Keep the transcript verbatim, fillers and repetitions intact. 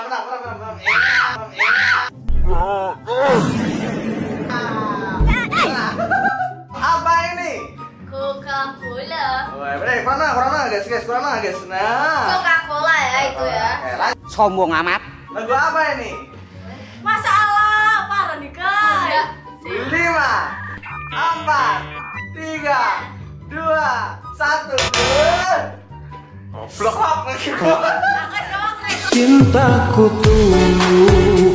menang, menang, menang, menang. Apa ini? Coca-Cola. Wah, bener, kurang mana, kurang mana, guys, guys, kurang mana, guys. Nah. Coca-Cola ya itu ya. Sombong amat. Lagu apa ini? Masalah parah nih guys. Lima, empat, tiga, dua, satu. Goblok lagi gua. Cintaku tuh